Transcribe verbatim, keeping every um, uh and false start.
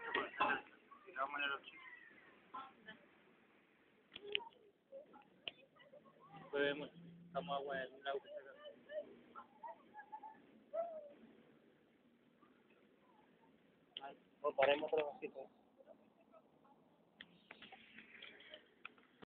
Le vamos a poner los chicos. Podemos, estamos agua en un lago que está acá. Ay, no, paremos otro vasito.